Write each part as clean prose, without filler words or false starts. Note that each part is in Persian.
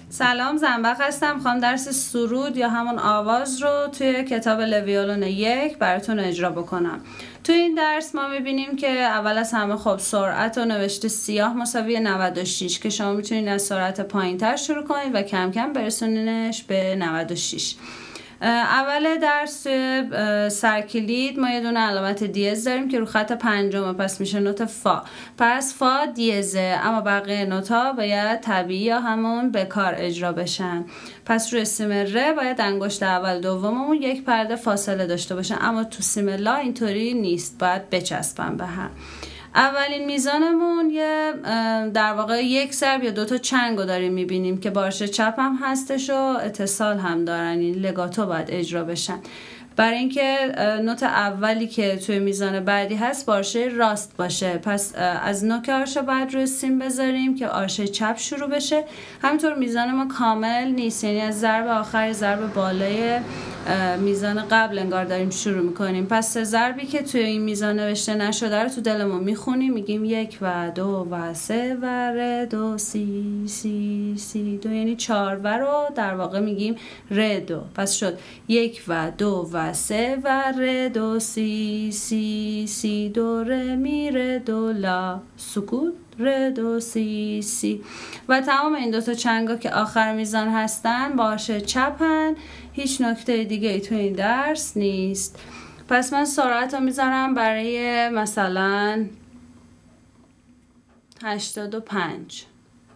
سلام، زنبق هستم. میخوام درس سرود یا همون آواز رو توی کتاب لویولون 1 براتون اجرا بکنم. توی این درس ما میبینیم که اول از همه خب سرعت و نوشته سیاه مساوی 96 که شما میتونید از سرعت پایین تر شروع کنید و کم کم برسونینش به 96. اول درس سرکلید ما یه دونه علامت دیز داریم که رو خط پنجمه، پس میشه نوت فا. پس فا دیزه، اما بقیه نوتا باید طبیعی یا همون به کار اجرا بشن. پس روی سیم ر باید انگشت اول دوممون یک پرده فاصله داشته باشه، اما تو سیم لا اینطوری نیست، باید بچسبن به هم. اولین میزانمون یه در واقع یک ضرب یا دوتا چنگ رو داریم میبینیم که بارشه چپ هم هستش و اتصال هم دارن، این لگاتو باید اجرا بشن. برای اینکه نوت اولی که توی میزان بعدی هست بارشه راست باشه، پس از نوک آرشه باید روی سیم بذاریم که آرشه چپ شروع بشه. همینطور میزان ما کامل نیست، یعنی از ضرب آخر ضرب بالای میزان قبل انگار داریم شروع میکنیم. پس سه ضربی که توی این میزان نوشته نشده رو تو دلمون میخونیم، میگیم 1 و 2 و 3 و ر دو سی سی سی دو، یعنی 4 و رو در واقع میگیم ر دو. پس شد 1 و 2 و 3 و ر دو سی سی سی دو ر می ر دو لا سکوت ر دو سی سی. و تمام این دوتا چنگا که آخر میزان هستن بارشه چپن، هیچ نکته دیگه ای تو این درس نیست. پس من سرعت رو میذارم برای مثلا 85.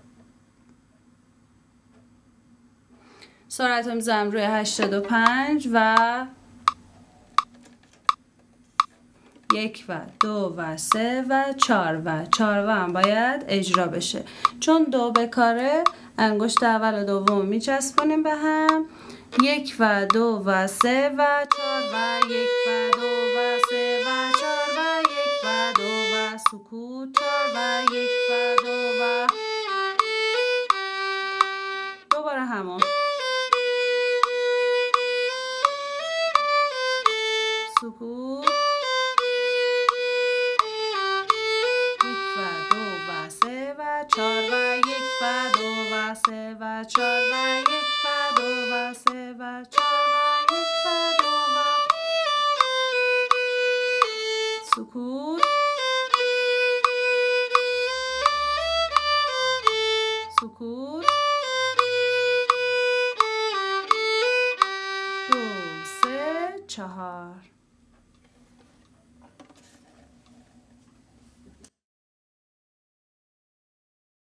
سرعت رو میذارم روی 85 و 1 و 2 و 3 و 4 و 4 و هم باید اجرا بشه. چون دو به کاره انگشت اول و دوم میچسبونیم به هم. 1 و 2 و 3 و 4 و 1 و 2 و 3 و 4 و 1 و 2 و سکوت 4 و 1 و 2 و دوباره همون سکوت 4 و 1 و 2 و 3 و 4 و 1 و 2 و 3 و 4 و 1 و 2 و سکوت سکوت 2 3 4.